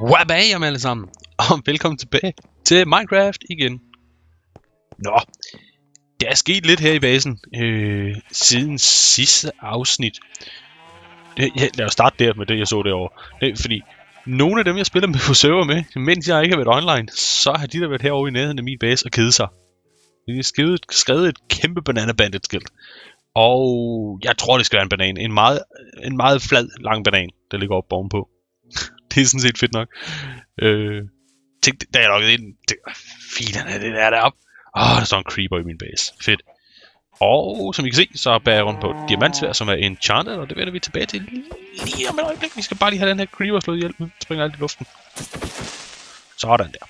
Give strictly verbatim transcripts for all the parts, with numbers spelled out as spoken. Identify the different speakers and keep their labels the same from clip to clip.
Speaker 1: Wabam alle sammen, og velkommen tilbage til Minecraft igen. Nå, der er sket lidt her i basen øh, siden sidste afsnit. Det, ja, lad os starte der med det, jeg så derovre. Det, fordi nogle af dem, jeg spiller med på server med, mens jeg ikke har været online, så har de der været herovre i nærheden af min base og kedet sig. De har skrevet, skrevet et kæmpe banana bandit skilt. Og jeg tror, det skal være en banan. En meget, en meget flad, lang banan, der ligger oppe ovenpå. Det er sådan set fedt nok. Øh, tænk, da jeg lukkede ind, filen er det der deroppe. Åh, der står en creeper i min base. Fedt. Og som I kan se, så bærer jeg rundt på et diamantsværd, som er enchanted, og det vender vi tilbage til lige om et øjeblik. Vi skal bare lige have den her creeper slået ihjel. Den springer alt i luften. Sådan der.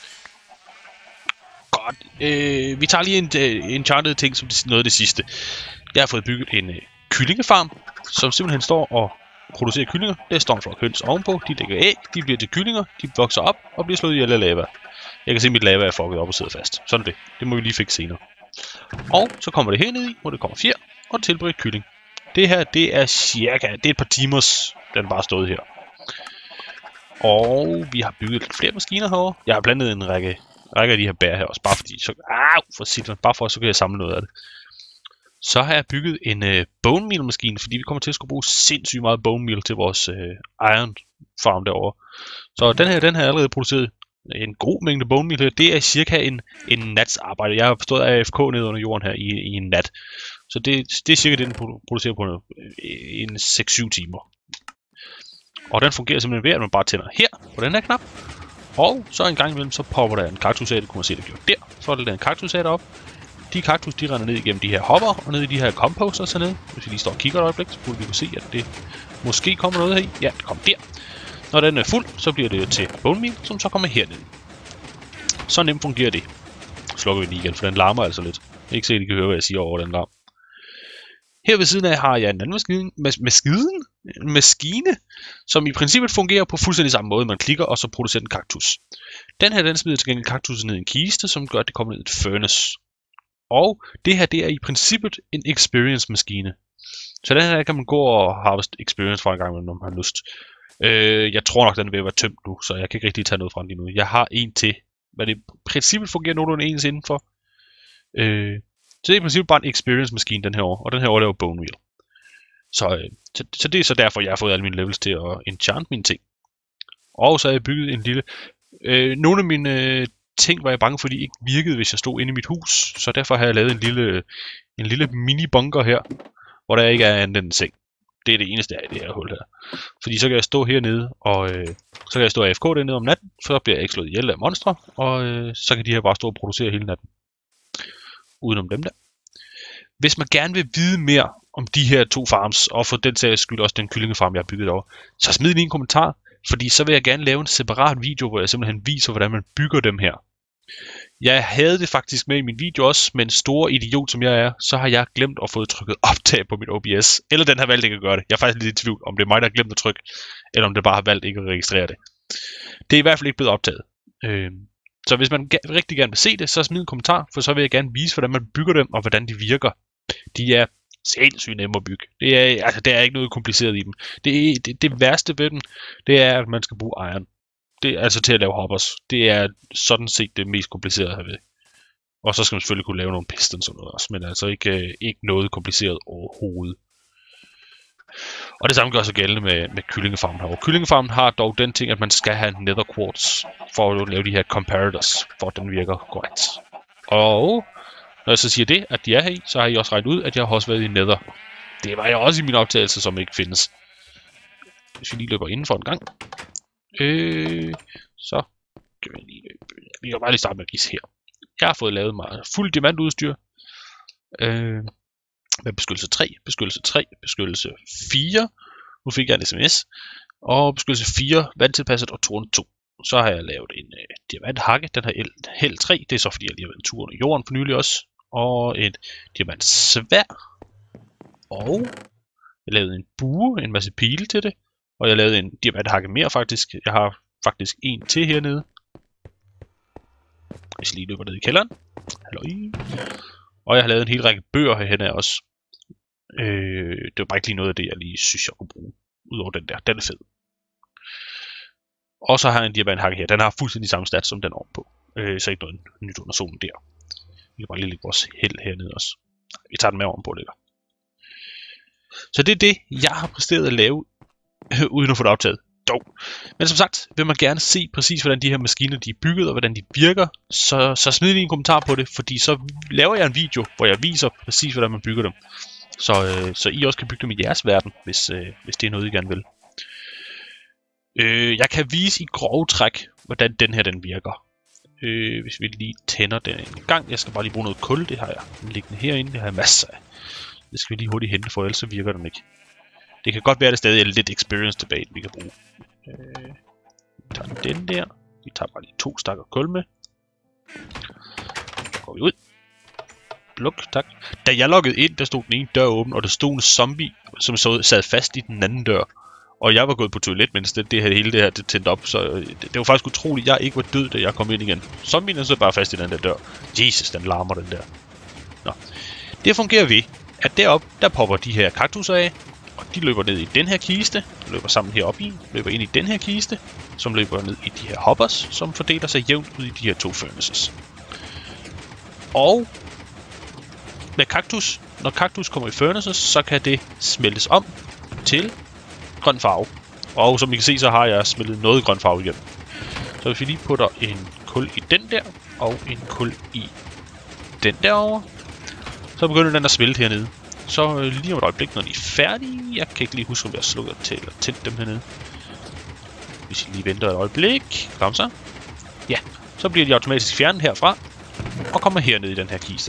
Speaker 1: Godt. Øh, vi tager lige en uh, enchanted ting som noget af det sidste. Jeg har fået bygget en uh, kyllingefarm, som simpelthen står og producerer kyllinger. Det står for høns ovenpå. De lægger æg, de bliver til kyllinger, de vokser op og bliver slået ihjel af lava. Jeg kan se, at mit lava er fucket op og sidder fast. Sådan er det. Det må vi lige fikse senere. Og så kommer det herned i, hvor det kommer fjer og tilberedt kylling. Det her, det er cirka, det er et par timers, den bare stået her. Og vi har bygget lidt flere maskiner herovre. Jeg har blandet en række, række af de her bær her også, bare fordi, så, au, for sit, bare for, så kan jeg samle noget af det. Så har jeg bygget en øh, bone meal maskine, fordi vi kommer til at skulle bruge sindssygt meget bone meal til vores øh, iron farm derovre. Så den her, den har allerede produceret en god mængde bone meal her. Det er cirka en, en nats arbejde. Jeg har stået af A F K nede under jorden her i, i en nat. Så det, det er cirka det, den producerer på en seks syv timer. Og den fungerer simpelthen ved, at man bare tænder her på den her knap. Og så en gang imellem, så popper der en kaktus af. Det kunne man se, det gjorde der. Så er der en kaktus af derop. De kaktus, de render ned igennem de her hopper og ned i de her composters hernede. Hvis vi lige står og kigger et øjeblik, så burde vi kunne se, at det måske kommer noget her i. Ja, det kommer der. Når den er fuld, så bliver det til bone meal, som så kommer herned. Så nemt fungerer det. Slukker vi den igen, for den larmer altså lidt. Ikke se, at I kan høre, hvad jeg siger over den larm. Her ved siden af har jeg en anden maskine, mas maskine, maskine, som i princippet fungerer på fuldstændig samme måde. Man klikker, og så producerer den kaktus. Den her, den smider til gengæld kaktusen ned i en kiste, som gør, at det kommer ned i et furnace. Og det her, det er i princippet en experience maskine. Så den her kan man gå og harvest experience fra en gang, når man har lyst. Øh, jeg tror nok, den vil være tømt nu, så jeg kan ikke rigtig tage noget fra den lige nu. Jeg har en til, men det i princippet fungerer nogenlunde ens indenfor. Øh, så det er i princippet bare en experience maskine, den her år, og den her år laver bone meal. Så, øh, så, så det er så derfor, jeg har fået alle mine levels til at enchant mine ting. Og så har jeg bygget en lille... Øh, nogle af mine øh, ting var jeg bange for, de ikke virkede, hvis jeg stod inde i mit hus. Så derfor har jeg lavet en lille, en lille mini-bunker her, hvor der ikke er andet end en seng. Det er det eneste af det her hul her. Fordi så kan jeg stå hernede, og øh, så kan jeg stå A F K dernede om natten, så bliver jeg ikke slået ihjel af monstre, og øh, så kan de her bare stå og producere hele natten. Udenom dem der. Hvis man gerne vil vide mere om de her to farms, og for den sags skyld også den kyllingefarm, jeg har bygget over, så smid lige en kommentar, fordi så vil jeg gerne lave en separat video, hvor jeg simpelthen viser, hvordan man bygger dem her. Jeg havde det faktisk med i min video også, men stor idiot som jeg er, så har jeg glemt at få trykket optag på mit O B S. Eller den har valgt ikke at gøre det. Jeg er faktisk lidt i tvivl, om det er mig, der har glemt at trykke, eller om det bare har valgt ikke at registrere det. Det er i hvert fald ikke blevet optaget. Øh, så hvis man rigtig gerne vil se det, så smid en kommentar, for så vil jeg gerne vise, hvordan man bygger dem, og hvordan de virker. De er sindssygt nemme at bygge. Det er, altså, der er ikke noget kompliceret i dem. Det, det, det værste ved dem, det er, at man skal bruge iron. Det er altså til at lave hoppers. Det er sådan set det mest komplicerede herved. Og så skal man selvfølgelig kunne lave nogle pistons og noget også, men altså ikke, ikke noget kompliceret overhovedet. Og det samme gør sig gældende med, med kyllingefarmen her. Kyllingefarmen har dog den ting, at man skal have nether quartz for at lave de her comparators, for at den virker korrekt. Og når jeg så siger det, at de er her i, så har I også regnet ud, at jeg har også været i nether. Det var jeg også i min optagelse, som ikke findes. Hvis vi lige løber inden for en gang. Øh, så kan vi lige løbe. Vi kan bare lige starte med at gisse her. Jeg har fået lavet mig fuld diamantudstyr. Øh, med beskyttelse tre, beskyttelse tre, beskyttelse fire. Nu fik jeg en sms. Og beskyttelse fire, vandtilpasset og tårn to. Så har jeg lavet en øh, diamanthakke. Den har held tre. Det er så fordi jeg lige har været en tur under jorden for nylig også. Og et diamantsværd. Og jeg lavede en bue, en masse pile til det. Og jeg lavede en diamanthakke mere faktisk. Jeg har faktisk en til hernede. Hvis jeg lige løber ned i kælderen. Halløj. Og jeg har lavet en hel række bøger herhen af også. Øh, det var bare ikke lige noget af det, jeg lige synes, jeg kunne bruge. Udover den der. Den er fed. Og så har jeg en diamanthakke her. Den har fuldstændig samme stats som den ovenpå. Øh, så ikke noget nyt under solen der. Vi kan bare lige lægge vores held hernede også. Vi tager den med ovenpå, ligger. Så det er det, jeg har præsteret at lave, øh, uden at få det optaget. Dog. Men som sagt, vil man gerne se præcis, hvordan de her maskiner de er bygget, og hvordan de virker, så, så smid lige en kommentar på det, fordi så laver jeg en video, hvor jeg viser præcis, hvordan man bygger dem. Så, øh, så I også kan bygge dem i jeres verden, hvis, øh, hvis det er noget, I gerne vil. Øh, jeg kan vise i grove træk, hvordan den her den virker. Øh, hvis vi lige tænder den en gang. Jeg skal bare lige bruge noget kul, det har jeg liggende herinde, det har jeg masser af. Det skal vi lige hurtigt hente, for ellers så virker den ikke. Det kan godt være, at der stadig er lidt experience tilbage, vi kan bruge. Øh, vi tager den der. Vi tager bare lige to stakker kul med. Så går vi ud. Luk, tak. Da jeg loggede ind, der stod den ene dør åben, og der stod en zombie, som så sad fast i den anden dør. Og jeg var gået på toilet, mens det, det her, hele det her det tændte op, så det, det var faktisk utroligt, at jeg ikke var død, da jeg kom ind igen. Zombien er så bare fast i den der dør. Jesus, den larmer den der. Nå. Det fungerer ved, at deroppe, der popper de her kaktusser af, og de løber ned i den her kiste, løber sammen heroppe i, løber ind i den her kiste, som løber ned i de her hoppers, som fordeler sig jævnt ud i de her to furnaces. Og med kaktus, når kaktus kommer i furnaces, så kan det smeltes om til grøn farve. Og som I kan se, så har jeg smeltet noget grøn farve igen. Så hvis vi lige putter en kul i den der, og en kul i den derovre, så begynder den at smelte hernede. Så lige om et øjeblik, når de er færdige, jeg kan ikke lige huske, om jeg har slukket til eller tændt dem hernede. Hvis I lige venter et øjeblik, kom så. Ja, så bliver de automatisk fjernet herfra, og kommer hernede i den her kiste.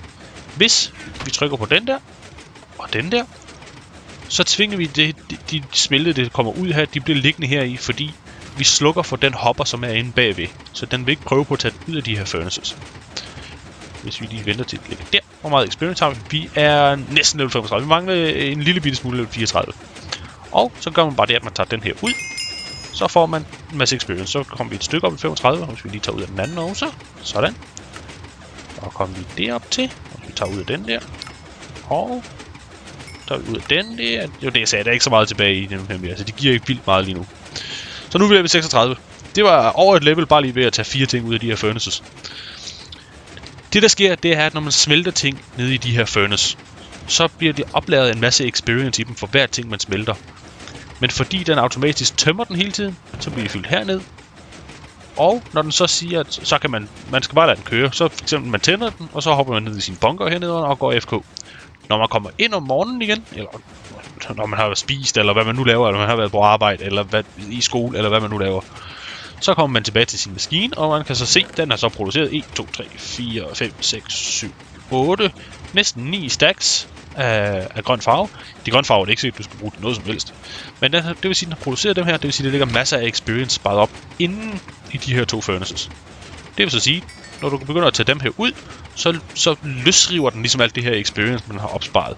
Speaker 1: Hvis vi trykker på den der, og den der, så tvinger vi det, de, de smeltede, det kommer ud her, de bliver liggende her i, fordi vi slukker for den hopper, som er inde bagved. Så den vil ikke prøve på at tage ud af de her furnaces. Hvis vi lige venter til det ligger der. Hvor meget experience har vi? Vi er næsten level femogtredive. Vi mangler en lille bitte smule level fireogtredive. Og så gør man bare det, at man tager den her ud. Så får man en masse experience. Så kommer vi et stykke op i femogtredive, og hvis vi lige tager ud af den anden også. Sådan. Og kommer vi derop til. Og vi tager ud af den der. Og tager vi ud af den der. Jo, det jeg sagde, der er ikke så meget tilbage i den her mere. Så det giver ikke vildt meget lige nu. Så nu er vi level seksogtredive. Det var over et level bare lige ved at tage fire ting ud af de her furnaces. Det der sker, det er, at når man smelter ting nede i de her furnace, så bliver det oplaget en masse experience i dem for hver ting, man smelter. Men fordi den automatisk tømmer den hele tiden, så bliver de fyldt herned. Og når den så siger, at så kan man, man skal bare lade den køre, så for eksempel man tænder den, og så hopper man ned i sin bunker hernede og går F K. Når man kommer ind om morgenen igen, eller når man har spist, eller hvad man nu laver, eller man har været på arbejde, eller hvad, i skole, eller hvad man nu laver, så kommer man tilbage til sin maskine, og man kan så se, at den har så produceret en, to, tre, fire, fem, seks, syv, otte, næsten ni stacks af, af grøn farve. De grønne farver er ikke sikkert, at du skal bruge til noget som helst. Men den, det vil sige, at den har produceret dem her, det vil sige, at der ligger masser af experience sparet op inden i de her to furnaces. Det vil så sige, når du begynder at tage dem her ud, så, så løsriver den ligesom alt det her experience, man har opsparet.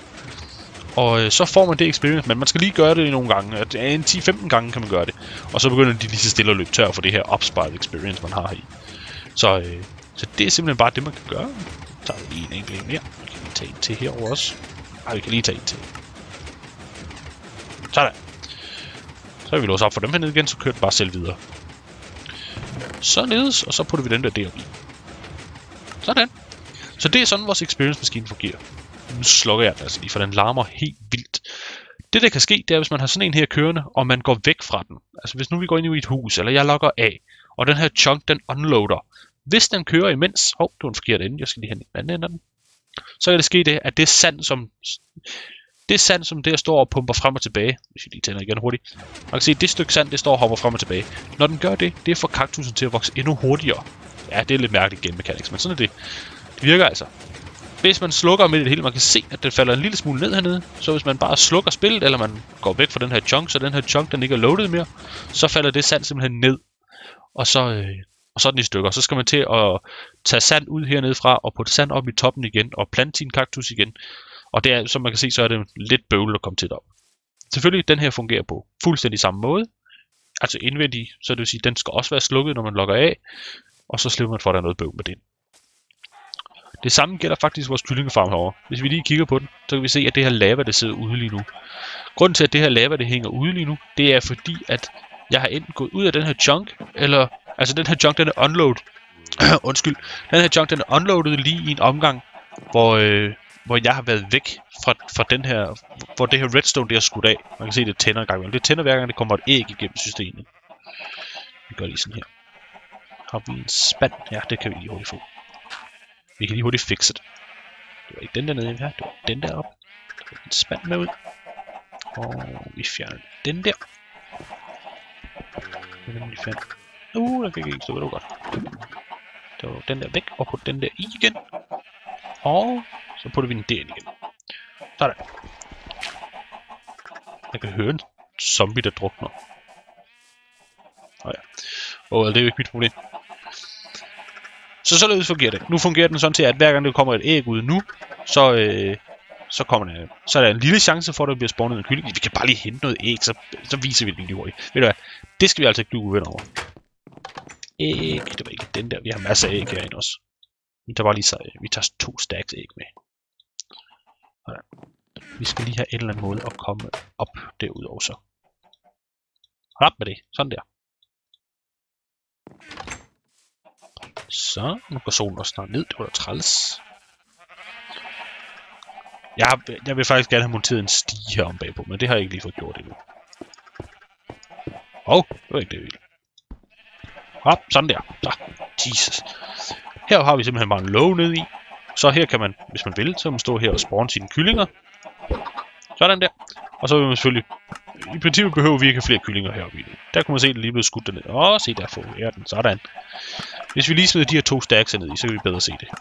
Speaker 1: Og øh, så får man det experience, men man skal lige gøre det nogle gange. En ti femten gange kan man gøre det. Og så begynder de lige så stille at løbe tør for det her opsparet experience, man har her i. Så, øh, så det er simpelthen bare det, man kan gøre. Så tager vi lige en enkelt en mere. Vi kan lige tage en til herovre også. Ej, vi kan lige tage en til. Sådan. Så vil vi låse op for dem hernede igen, så kører det bare selv videre. Således, og så putter vi den der deroppe i. Sådan. Så det er sådan, vores experience-maskine fungerer. Nu slukker jeg den altså lige, for den larmer helt vildt. Det der kan ske, det er, hvis man har sådan en her kørende, og man går væk fra den. Altså hvis nu vi går ind i et hus, eller jeg logger af, og den her chunk, den unloader. Hvis den kører imens... Åh, oh, det var en forkert ende, jeg skal lige hen i den anden ende af den. Så kan det ske det, at det sand, som... Det sand, som der står og pumper frem og tilbage. Hvis jeg lige tænder igen hurtigt. Man kan se, at det stykke sand, det står og hopper frem og tilbage. Når den gør det, det får kaktusen til at vokse endnu hurtigere. Ja, det er lidt mærkeligt game mechanics, men sådan er det. Det virker altså. Hvis man slukker med det hele, man kan se, at den falder en lille smule ned hernede. Så hvis man bare slukker spillet, eller man går væk fra den her chunk, så den her chunk, den ikke er loaded mere, så falder det sand simpelthen ned. Og så, øh, og så er den i stykker. Så skal man til at tage sand ud hernede fra, og putte sand op i toppen igen, og plante sin kaktus igen. Og det er, som man kan se, så er det lidt bøvlet at komme til op. Selvfølgelig, den her fungerer på fuldstændig samme måde. Altså indvendig, så det vil sige, den skal også være slukket, når man logger af. Og så slipper man for, at der er noget bøvl med det. Det samme gælder faktisk vores kyllingefarm herovre. Hvis vi lige kigger på den, så kan vi se, at det her lava, det sidder ude lige nu. Grunden til, at det her lava, det hænger ude lige nu, det er fordi, at jeg har enten gået ud af den her junk, eller... Altså, den her junk, den er unload. Undskyld. Den her junk, den er unloadet lige i en omgang, hvor, øh, hvor jeg har været væk fra, fra den her... Hvor det her redstone, det er skudt af. Man kan se, det tænder en gang imellem. Det tænder hver gang, det kommer et æg igennem systemet. Vi gør lige sådan her. Har vi en spand? Ja, det kan vi lige hurtigt få. Vi kan lige hurtigt fixe det. Det var ikke den der nede her, det var den der op. Der var en spand med ud. Og vi fjerner den der. Den er lige fjernet. Uh, den fik ikke stå, det var godt. Der var den der væk, og putte den der i igen. Og så putter vi den derind igen. Sådan. Jeg kan høre en zombie, der drukner. Åh oh, ja. Og det er jo ikke mit problem. Så således fungerer det. Nu fungerer den sådan til, at hver gang der kommer et æg ud nu, så, øh, så, kommer der, så er der en lille chance for, at der bliver spawnet en kylling. Vi kan bare lige hente noget æg, så, så viser vi det lige hurtigt. Ved du hvad? Det skal vi altså ikke blive uvenner over. Æg. Det var ikke den der. Vi har masser af æg herinde også. Vi tager bare lige så, vi tager to stacks æg med. Sådan. Vi skal lige have en eller anden måde at komme op derud også. Hold op med det. Sådan der. Så, nu går solen også snart ned. Det var da træls. Jeg, har, jeg vil faktisk gerne have monteret en stige her om bagpå, men det har jeg ikke lige fået gjort endnu. Åh, oh, det var ikke det, jeg ville. Hop, sådan der. Så, Jesus. Her har vi simpelthen bare en låge nede i. Så her kan man, hvis man vil, så kan man stå her og spawne sine kyllinger. Sådan der. Og så vil man selvfølgelig... I princippet behøver vi ikke have flere kyllinger heroppe i det. Der kan man se, at det lige blevet skudt derned. Åh, se der får vi den. Sådan. Hvis vi lige smider de her to stacks ned i, så kan vi bedre se det.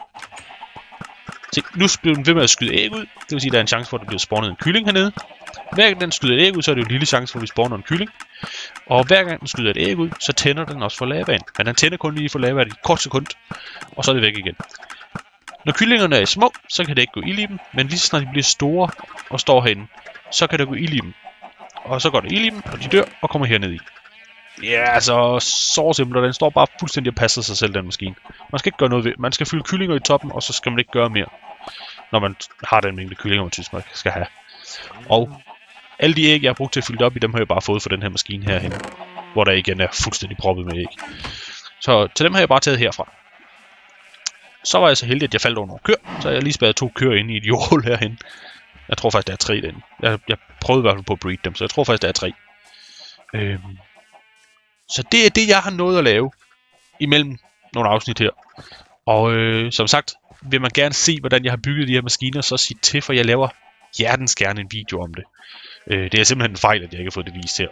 Speaker 1: Se, nu bliver den ved med at skyde æg ud. Det vil sige, at der er en chance for, at der bliver spawnet en kylling hernede. Hver gang den skyder et æg ud, så er det jo en lille chance for, at vi spawner en kylling. Og hver gang den skyder et æg ud, så tænder den også for lavaen. Men den tænder kun lige for lavaen i et kort sekund, og så er det væk igen. Når kyllingerne er små, så kan det ikke gå ild i dem. Men lige så snart de bliver store og står herinde, så kan der gå ild i dem. Og så går det ild i dem, og de dør og kommer herned i. Ja, altså, så simpelt, og den står bare fuldstændig og passer sig selv, den maskine. Man skal ikke gøre noget ved. Man skal fylde kyllinger i toppen, og så skal man ikke gøre mere. Når man har den mængde kyllinger, man synes, man skal have. Og alle de æg, jeg har brugt til at fylde op i, dem har jeg bare fået fra den her maskine herhen. Hvor der igen er fuldstændig proppet med æg. Så til dem har jeg bare taget herfra. Så var jeg så heldig, at jeg faldt over nogle køer. Så jeg lige spærret to køer inde i et jordhul herhen. Jeg tror faktisk, der er tre derinde. Jeg, jeg prøvede i hvert fald på at breed dem, så jeg tror faktisk, der er tre. Øhm. Så det er det, jeg har nået at lave imellem nogle afsnit her. Og øh, som sagt, vil man gerne se, hvordan jeg har bygget de her maskiner, så sig til, for jeg laver hjertens gerne en video om det. Øh, det er simpelthen en fejl, at jeg ikke har fået det vist her.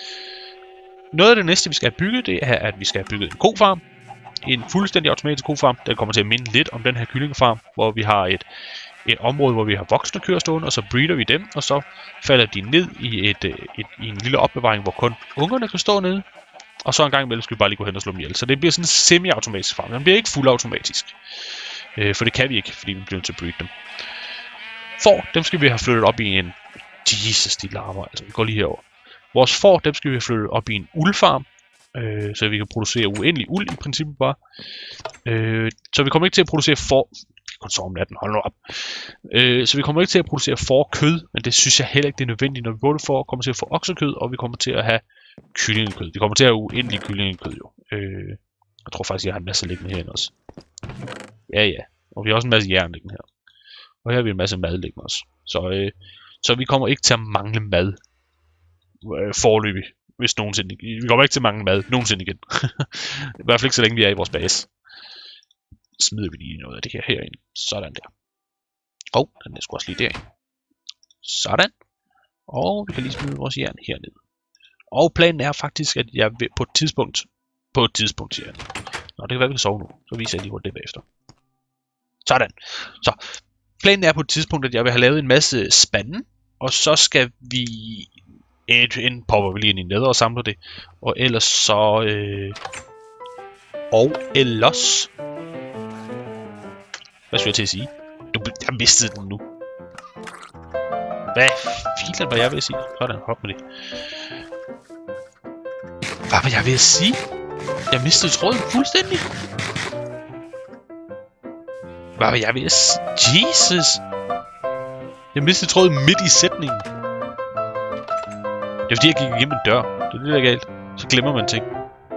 Speaker 1: Noget af det næste, vi skal have bygget, det er, at vi skal have bygget en kofarm. En fuldstændig automatisk kofarm, der kommer til at minde lidt om den her kyllingefarm, hvor vi har et, et område, hvor vi har voksne køer stående, og så breeder vi dem, og så falder de ned i, et, et, et, i en lille opbevaring, hvor kun ungerne kan stå nede. Og så en gang imellem skal vi bare lige gå hen og slå dem ihjel. Så det bliver sådan en semi-automatisk farm. Den bliver ikke fuldautomatisk. Øh, for det kan vi ikke, fordi vi bliver nødt til at breed dem. For, dem skal vi have flyttet op i en... Jesus, de larmer. Altså, vi går lige herover. Vores får, dem skal vi have flyttet op i en uldfarm. Øh, så vi kan producere uendelig uld i princippet bare. Øh, så vi kommer ikke til at producere får... Vi kan sove om natten, hold nu op. Øh, så vi kommer ikke til at producere fårkød, men det synes jeg heller ikke, det er nødvendigt, når vi både får kommer til at få oksekød, og vi kommer til at have kyllingekød. Vi kommer til at have uendelig kyllingekød jo. Øh, jeg tror faktisk, jeg har en masse liggende herinde også. Ja, ja. Og vi har også en masse jern liggende her. Og her har vi en masse mad liggende også. Så, øh, så vi kommer ikke til at mangle mad. Øh, foreløbig. Hvis nogensinde. Vi kommer ikke til at mangle mad nogensinde igen. I hvert fald ikke så længe vi er i vores base. Smider vi lige noget af det her herinde. Sådan der. Og den er sgu også lige derind. Sådan. Og vi kan lige smide vores jern hernede. Og planen er faktisk, at jeg vil på et tidspunkt... På et tidspunkt, siger jeg. Nå, det kan være, vi kan sove nu. Så viser jeg lige, hvor det er bagefter. Sådan. Så planen er på et tidspunkt, at jeg vil have lavet en masse spande. Og så skal vi... Et, en popper vi lige ind i nether og samler det. Og ellers så... Øh... Og ellers... Hvad skulle jeg til at sige? Du, jeg mistede den nu. Hvad filen var jeg ved at sige? Sådan, hop med det. Hvad var jeg ved at sige? Jeg mistede tråden fuldstændig. Hvad var jeg ved at sige? Jesus! Jeg mistede tråden midt i sætningen. Det er fordi, jeg gik igennem en dør. Det er det, der er galt. Så glemmer man ting.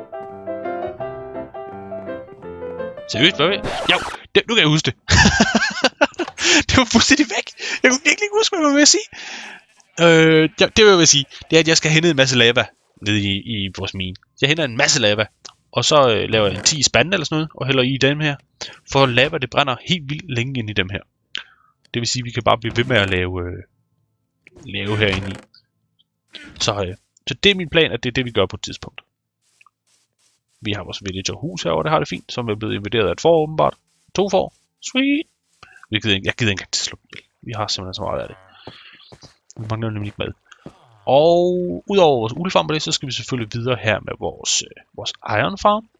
Speaker 1: Seriøst, hvad ved jeg? Jo, det, nu kan jeg huske det. Det var fuldstændig væk. Jeg kunne virkelig ikke huske, hvad jeg ville sige. Øh, ja, det vil jeg vil sige, det er, at jeg skal hente en masse lava ned i, i vores mine. Jeg henter en masse lava, og så øh, laver jeg en ti spande eller sådan noget, og hælder i dem her. For lava, det brænder helt vildt længe ind i dem her. Det vil sige, at vi kan bare blive ved med at lave, øh, lave herinde i. Så, øh, så det er min plan, at det er det, vi gør på et tidspunkt. Vi har vores villager-hus herovre, det har det fint, som er blevet invaderet af et får, åbenbart. To får. Sweet! Jeg gider ikke, jeg gider ikke engang til at slå ihjel. Vi har simpelthen så meget af det. Vi mangler nemlig ikke mad. Og udover vores ulefarm på det, så skal vi selvfølgelig videre her med vores, øh, vores iron farm.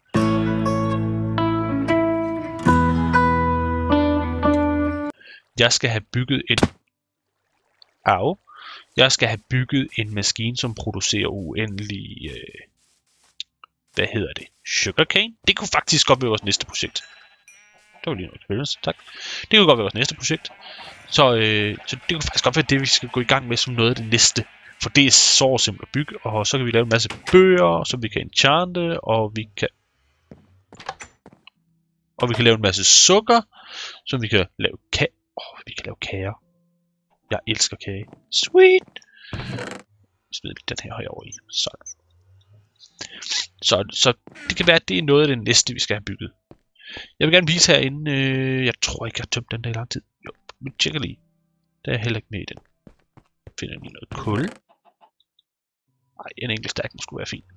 Speaker 1: Jeg skal have bygget en... Au. Jeg skal have bygget en maskine, som producerer uendelig... Øh, hvad hedder det? Sugarcane? Det kunne faktisk godt være vores næste projekt. Det var lige noget experience, tak. Det kunne godt være vores næste projekt. Så, øh, så det kunne faktisk godt være det, vi skal gå i gang med som noget af det næste. For det er så simpelt at bygge, og så kan vi lave en masse bøger, som vi kan enchante, og vi kan... Og vi kan lave en masse sukker, som vi kan lave kage. Åh, oh, vi kan lave kager. Jeg elsker kage. Sweet! Smider vi den her herovre i. Sådan. Så, så det kan være, at det er noget af det næste, vi skal have bygget. Jeg vil gerne vise herinde, øh, jeg tror ikke, jeg har tømt den der i lang tid. Jo, vi tjekker lige. Der er heller ikke med i den. Finder lige noget kul. Nej, en enkelt stack må skulle være fint.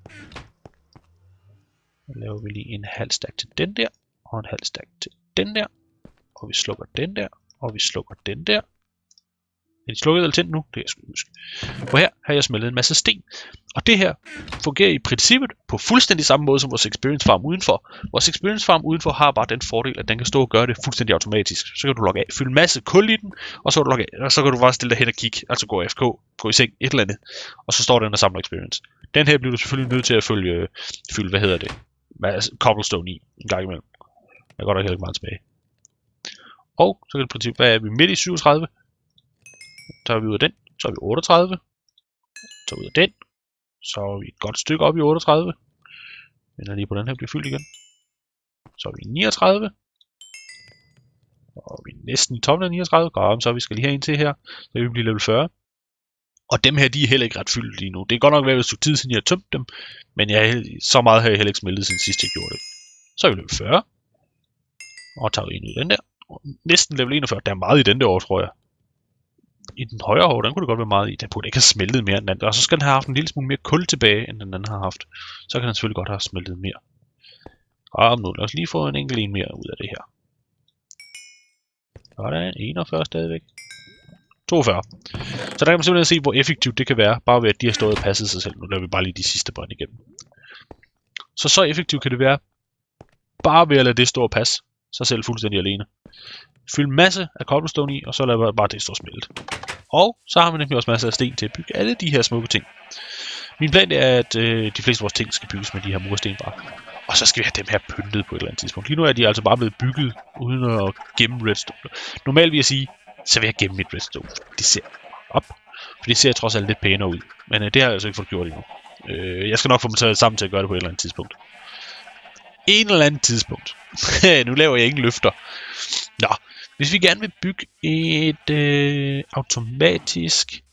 Speaker 1: Så laver vi lige en halv stack til den der, og en halv stack til den der. Og vi slukker den der, og vi slukker den der. Er de slukket eller tændt nu? Det kan jeg sgu huske. Og her har jeg smeltet en masse sten. Og det her fungerer i princippet på fuldstændig samme måde som vores experience farm udenfor. Vores experience farm udenfor har bare den fordel, at den kan stå og gøre det fuldstændig automatisk. Så kan du logge af, fylde en masse kul i den, og så kan du logge af, og så kan du bare stille dig hen og kigge, altså gå A F K, gå i seng, et eller andet. Og så står den og samler experience. Den her bliver du selvfølgelig nødt til at følge, fylde, hvad hedder det, cobblestone i en gang imellem. Jeg går da heller ikke meget tilbage. Og så kan du i princippet, hvad er vi midt i syvogtredive? Så er vi ud af den, så er vi otteogtredive, så ud af den, så er vi et godt stykke op i otteogtredive, venter lige på den her bliver fyldt igen, så er vi niogtredive, og vi er næsten i toppen af niogtredive, godt, så vi skal lige have en til her, så vi bliver level fyrre, og dem her, de er heller ikke ret fyldt lige nu, det er godt nok været et stykke tid siden jeg har tømt dem, men jeg, så meget har jeg heller ikke smeltet siden sidst jeg gjorde det. Så er vi level fyrre, og tager vi en ud af den der, og næsten level enogfyrre, der er meget i den der år, tror jeg. I den højre hår, den kunne det godt være meget i. Den burde ikke have smeltet mere end den. Og så skal den have haft en lille smule mere kul tilbage, end den anden har haft. Så kan den selvfølgelig godt have smeltet mere. Og nu lad os lige få en enkelt en mere ud af det her. Sådan, enogfyrre stadigvæk. toogfyrre. Så der kan man simpelthen se, hvor effektivt det kan være, bare ved at de har stået og passet sig selv. Nu laver vi bare lige de sidste bånd igennem. Så så effektivt kan det være, bare ved at lade det stå og passe sig selv fuldstændig alene. Fyld en masse af cobblestone i, og så lader vi bare det stå smelte. Og så har vi nemlig også masser af sten til at bygge alle de her smukke ting. Min plan er, at øh, de fleste af vores ting skal bygges med de her mursten bare. Og så skal vi have dem her pyntet på et eller andet tidspunkt. Lige nu er de altså bare blevet bygget uden at gemme redstone. Normalt vil jeg sige, så vil jeg gemme mit redstone. Det ser op, for det ser trods alt lidt pænere ud. Men øh, det har jeg altså ikke fået gjort endnu. Øh, jeg skal nok få dem taget sammen til at gøre det på et eller andet tidspunkt. En eller anden tidspunkt. Nu laver jeg ingen løfter. Nå, hvis vi gerne vil bygge et øh, automatisk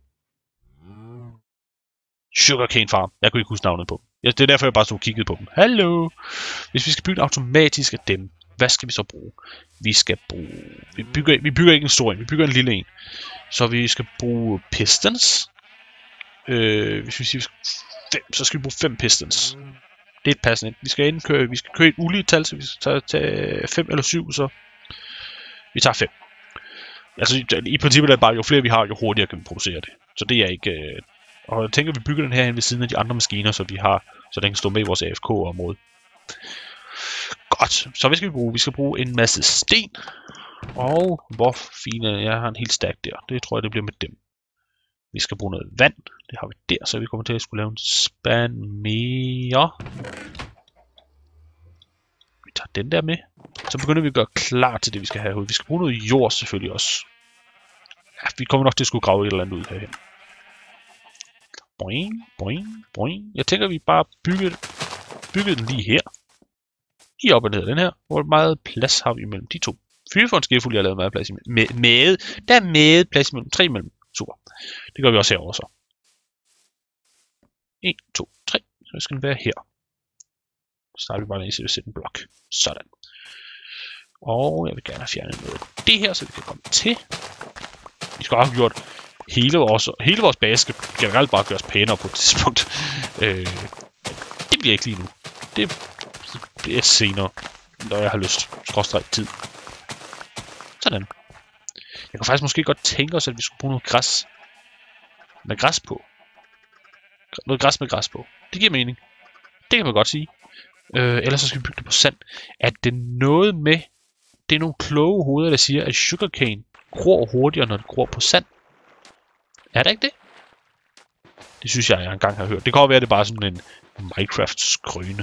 Speaker 1: sugarcane farm. Jeg kunne ikke huske navnet på. Ja, det er derfor, jeg bare stod og kiggede på dem. Hallo! Hvis vi skal bygge automatisk af dem, hvad skal vi så bruge? Vi skal bruge... Vi bygger, vi bygger ikke en stor en, vi bygger en lille en. Så vi skal bruge pistons. Øh, hvis vi siger fem, så skal vi bruge fem pistons. Det er et passende. Vi skal indkøre, vi skal køre et ulige tal, så vi skal tage, tage fem eller syv, så vi tager fem. Altså i princippet er det bare, jo flere vi har, jo hurtigere kan vi producere det. Så det er ikke... Øh... Og jeg tænker, at vi bygger den her hen ved siden af de andre maskiner, så vi har, så den kan stå med i vores A F K-område. Godt, så hvad skal vi bruge? Vi skal bruge en masse sten. Og hvor fine, jeg har en helt stack der. Det tror jeg, det bliver med dem. Vi skal bruge noget vand. Det har vi der, så vi kommer til at skulle lave en spand mere. Vi tager den der med. Så begynder vi at gøre klar til det, vi skal have herude. Vi skal bruge noget jord selvfølgelig også. Ja, vi kommer nok til at skulle grave et eller andet ud herhen. Boing, boing, boing. Jeg tænker, vi bare bygger, bygger den lige her. Lige op og ned af den her. Hvor meget plads har vi imellem de to? Fyre for en skefuld, jeg har lavet meget plads imellem. Med, med, der er med plads imellem. Tre imellem. Super. Det gør vi også herovre så. en, to, tre. Så skal den være her. Så starter vi bare lige til at sætte en blok. Sådan. Og jeg vil gerne fjerne noget af det her, så vi kan komme til. Vi skal have gjort hele vores, hele vores base skal generelt bare gøres pænere på et tidspunkt. Øh, det bliver ikke lige nu. Det bliver senere, når jeg har lyst. Skråstreg tid. Sådan. Jeg kan faktisk måske godt tænke os, at vi skulle bruge noget græs. Med græs på. Noget græs med græs på. Det giver mening. Det kan man godt sige. Øh, ellers så skal vi bygge det på sand. At det noget med... Det er nogle kloge hoveder, der siger, at sugarcane gror hurtigere, når det gror på sand. Er det ikke det? Det synes jeg, jeg engang har hørt. Det kan også være, at det er bare sådan en Minecraft-skrøne.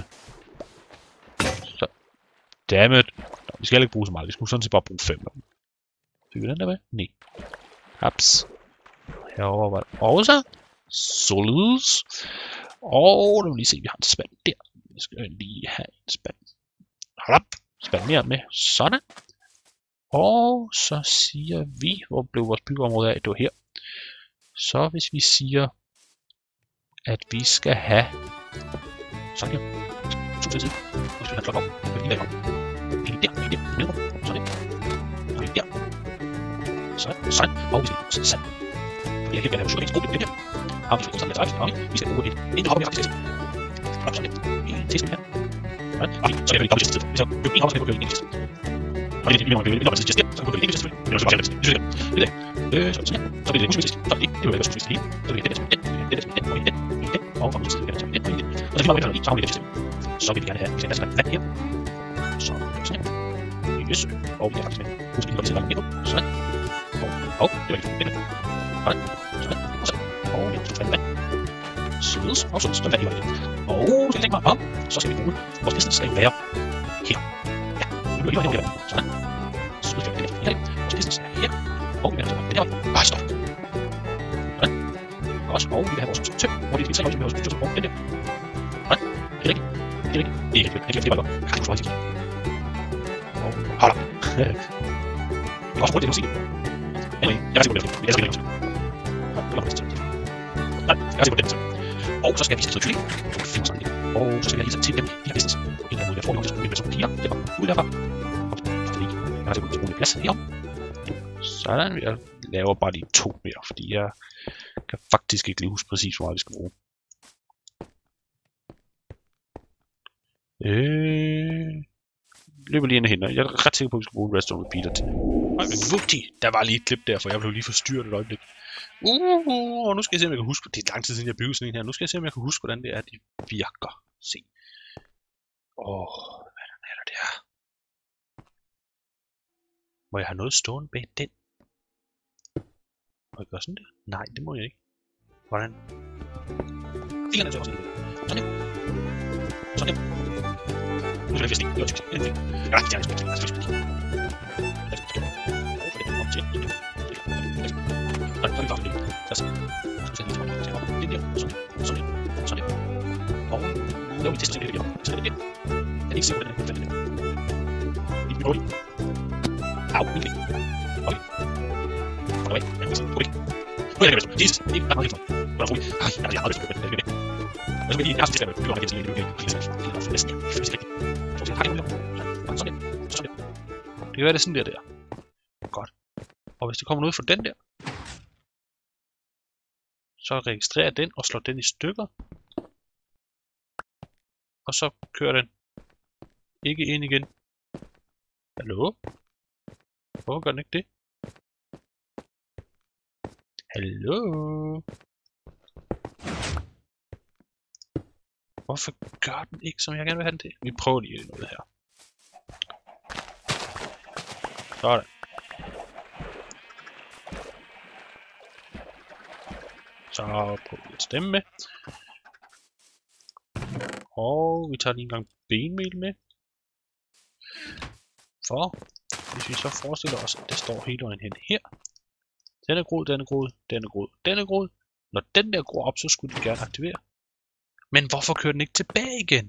Speaker 1: Så. Dammit. Nå, vi skal ikke bruge så meget. Vi skulle sådan set bare bruge fem af dem. Fik vi den der med? Nej. Haps. Herovre var det også. Således. Og nu vil lige se, at vi har en spand der. Vi skal lige have en spand. Hold op. Spand mere med. Sådan. Og så siger vi, hvor blev vores byggeområde af? Det var her. Så hvis vi siger, at vi skal have sådan her. To til tid. Og så skal vi have en flot op. Og lige der. En der. En der. Ned. Sådan der. Og en der. Sådan. Sådan. Og vi skal sådan. Og jeg kan ikke have sugarcane skole. Det der. Og vi skal sådan lidt. Og vi skal bruge et. En hop, vi har til test. Og sådan der. En test her. Og så kan vi komme til test. Vi skal bygge en hop, så kan vi bygge en test. Og det er det, vi må bygge en hop til test. Så kan vi bygge en test. Men det er også bare det. Det er det. Øh, så sådan her. Så bliver det muslimist. Så er det ikke. Det vil være muslimist lige. Så bliver det den, den, den, den, den, og den, den, og fra muslimist, den, den, den, den. Og så kan vi bare vente, så har vi det system. Så vil vi gerne have, vi skal have vand her. Så sådan her. Yes. Og vi har faktisk med. Husk lige at sætte vandet her. Sådan. Og, det var ikke det. Sådan. Sådan. Og sådan. Og vi har vand. Således. Og så står vand i vandet. Og så tænker mig om, så skal vi bruge vores næste skal være her. Ja. Nu bliver vi her. Sådan. Så skal vi her. Vores næste skal her. Og vi vil have det her. Bare stop. Sådan. Også. Og vi vil have vores tøm. Hvor det er tre år, vi vil have vores tøm. Og den der. Sådan. Det er ikke. Det er ikke. Det er ikke. Det er ikke. Det er bare. Kan du få det? Og hold op. Det er også hurtigt, det kan du se. Anyway, jeg kan se på det. Jeg skal ikke. Nej, jeg kan se på den. Og så skal vi sætte kylling. Og så skal jeg lige sætte til dem. De her business. En eller anden måde, jeg tror, vi skal blive piger. Det var ud derfra. Fordi jeg har set på det bruge plads herom. Sådan, jeg laver bare de to mere, fordi jeg kan faktisk ikke lige huske præcis, hvor meget vi skal bruge. Øh... Løber lige ind og henter. Jeg er ret sikker på, at vi skal bruge en redstone repeater til. Øj, men vupti! Der var lige et klip der, for jeg blev lige forstyrret et øjeblik. Uh, og nu skal jeg se, om jeg kan huske. Det er lang tid siden, jeg byggede sådan en her. Nu skal jeg se, om jeg kan huske, hvordan det er, de virker. Se. Åh, oh, hvad er der der? Må jeg have noget stående bag den? Må jeg gøre sådan der? Nej, det må jeg ikke. Hvordan? Fingrene til også lidt. Sådan her. Sådan her. Nu skal jeg fiske. Det var typisk. Det er fint. Jeg har ikke fjernet spørgsmål. Jeg skal fiske. Jeg skal fiske. Og for det kommer til. Nej, så er vi bare for det. Så skal vi sætte lige tilbage. Så kommer det der. Sådan. Sådan. Sådan. Og nu laver vi test til det her. Så er det der. Jeg er ikke sikker på, hvordan den er færdig. Lige på det. Au, min kling. Okay. Få dig væk. Jeg kan ikke. Nu er jeg ikke. Jesus. Det er bare helt for. Hvordan får vi? Ej, jeg har aldrig spillet med det. Og så vil jeg lige næste det. Du har ikke til det. Det er næsten. Det er næsten. Det kan være, det er sådan der der. Godt. Og hvis der kommer noget fra den der, så registrerer jeg den og slår den i stykker. Og så kører den ikke ind igen. Hallo? Hvorfor gør den ikke det? Hallo? Hvorfor gør den ikke, som jeg gerne vil have den til? Vi prøver lige noget her. Sådan. Så prøver vi at stemme med. Og vi tager lige en gang benmel med. For hvis vi så forestiller os, at det står hele vejen hen her. Den er groet, den er groet, den er groet, den er groet. Når den der går op, så skulle den gerne aktivere. Men hvorfor kører den ikke tilbage igen?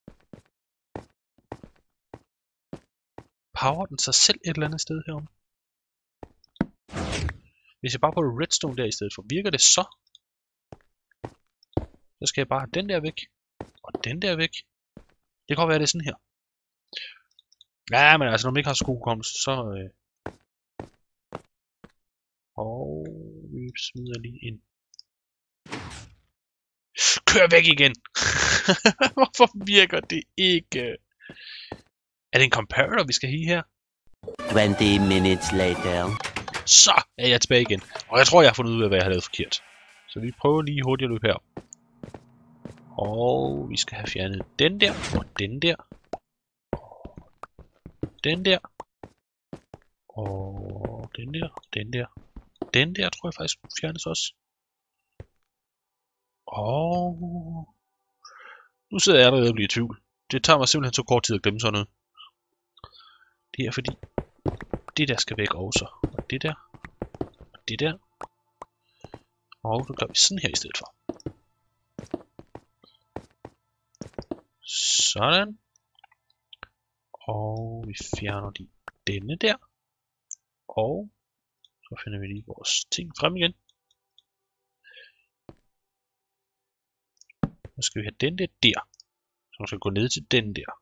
Speaker 1: Power den sig selv et eller andet sted herom? Hvis jeg bare putter redstone der i stedet for, virker det så? Så skal jeg bare have den der væk. Og den der væk. Det kan godt være, det er sådan her. Ja, men altså, når man ikke har skuekommelse, så... Øh... Og vi smider lige ind. Kør væk igen! Hvorfor virker det ikke? Er det en comparator, vi skal have her?
Speaker 2: twenty minutes later.
Speaker 1: Så er jeg tilbage igen. Og jeg tror, jeg har fundet ud af, hvad jeg har lavet forkert. Så vi prøver lige hurtigt at løbe her. Og vi skal have fjernet den der, og den der. Den der. Og den der, den der. Den der tror jeg faktisk fjernes også. Og nu sidder jeg allerede og bliver i tvivl. Det tager mig simpelthen så kort tid at glemme sådan noget. Det er fordi, det der skal væk også. Og det der. Og det der. Og nu gør vi sådan her i stedet for. Sådan. Og vi fjerner lige denne der. Og så finder vi lige vores ting frem igen. Nu skal vi have den der der. Så vi skal gå ned til den der.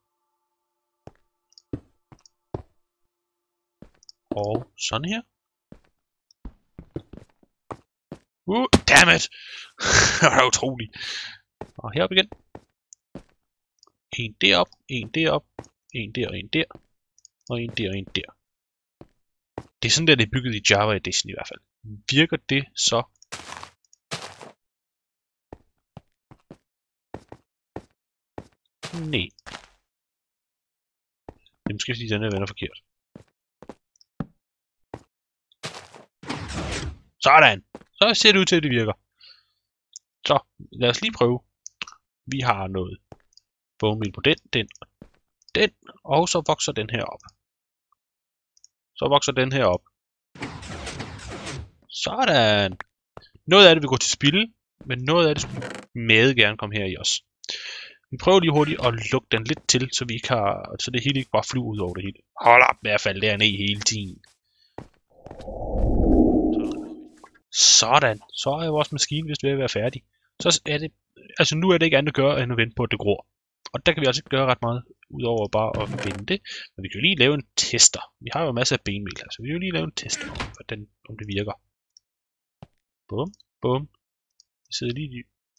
Speaker 1: Og sådan her. Uh, dammit! Det er utroligt. Og herop igen. En derop, en derop, en der og en der. Og en der og en der. Det er sådan der, det er bygget i Java Edition i hvert fald. Virker det så? Nej. Det er måske fordi den her vender forkert. Sådan! Så ser det ud til, at det virker. Så, lad os lige prøve. Vi har noget bone meal på den, den og den. Og så vokser den her op. Så vokser den her op. Sådan! Noget af det vil gå til spilde, men noget af det skulle meget gerne komme her i os. Vi prøver lige hurtigt at lukke den lidt til, så vi ikke har, så det hele ikke bare flyver ud over det hele. Hold op med at falde derned hele tiden. Sådan. Så er vores maskine vist ved at være færdig. Så er det, altså nu er det ikke andet at gøre, end at vente på, at det gror. Og der kan vi altså ikke gøre ret meget, udover bare at vente. Men vi kan jo lige lave en tester. Vi har jo masser af benmel her, så vi kan jo lige lave en tester, om, hvordan, om det virker. Bum, bum. Vi sidder lige i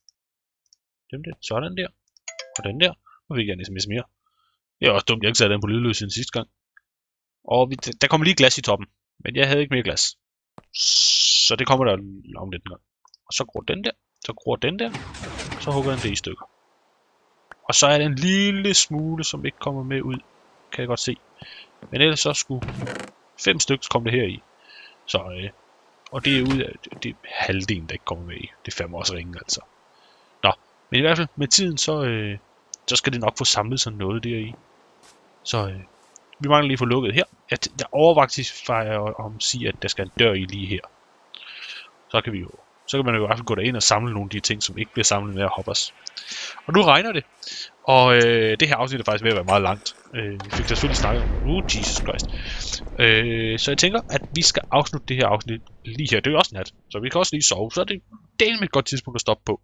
Speaker 1: dem der. Sådan der. Og den der. Nu fik jeg en sms mere. Det er også dumt, jeg ikke satte den på lydløs siden sidste gang. Og vi, der kommer lige glas i toppen. Men jeg havde ikke mere glas. Så det kommer der om lidt en gang. Og så gror den der. Så gror den der. Så hugger den det i stykker. Og så er der en lille smule, som ikke kommer med ud. Kan jeg godt se. Men ellers så skulle fem stykker komme det her i. Så, øh, og det er ud af det er halvdelen, der ikke kommer med i. Det er fandme også ringe, altså. Nå, men i hvert fald med tiden, så, øh, så skal det nok få samlet sådan noget der i. Så øh, vi mangler lige at få lukket her. Jeg, jeg overvejede om at sige, at der skal en dør i lige her. Så kan vi jo, så kan man jo i hvert fald gå derind og samle nogle af de ting, som ikke bliver samlet med at hoppers. Og nu regner det. Og øh, det her afsnit er faktisk ved at være meget langt. Øh, vi fik da selvfølgelig snakket om, uh, Jesus Christ. Øh, så jeg tænker, at vi skal afslutte det her afsnit lige her. Det er jo også nat, så vi kan også lige sove. Så er det delt med et godt tidspunkt at stoppe på.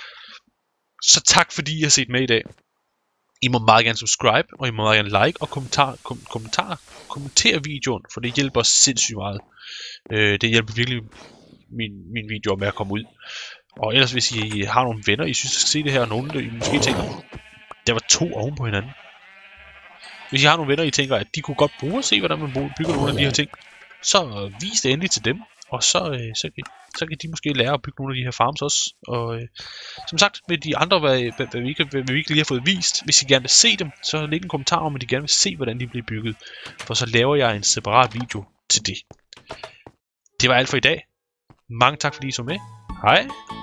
Speaker 1: Så tak fordi I har set med i dag. I må meget gerne subscribe, og I må meget gerne like og kommentar, kom, kommentar, kommentere videoen, for det hjælper os sindssygt meget. Øh, det hjælper virkelig min, min video med at komme ud. Og ellers hvis I har nogle venner, I synes, I skal se det her, og nogen, der I måske tænker, der var to oven på hinanden. Hvis I har nogle venner, I tænker, at de kunne godt bruge at se, hvordan man bygger nogle af de her ting, så vis det endelig til dem, og så, øh, så, kan, så kan de måske lære at bygge nogle af de her farms også. Og øh, som sagt, med de andre, hvad, hvad, hvad, vi ikke, hvad vi ikke lige har fået vist, hvis I gerne vil se dem, så læg en kommentar om, at I gerne vil se, hvordan de bliver bygget. For så laver jeg en separat video til det. Det var alt for i dag. Mange tak fordi I så med. Hej!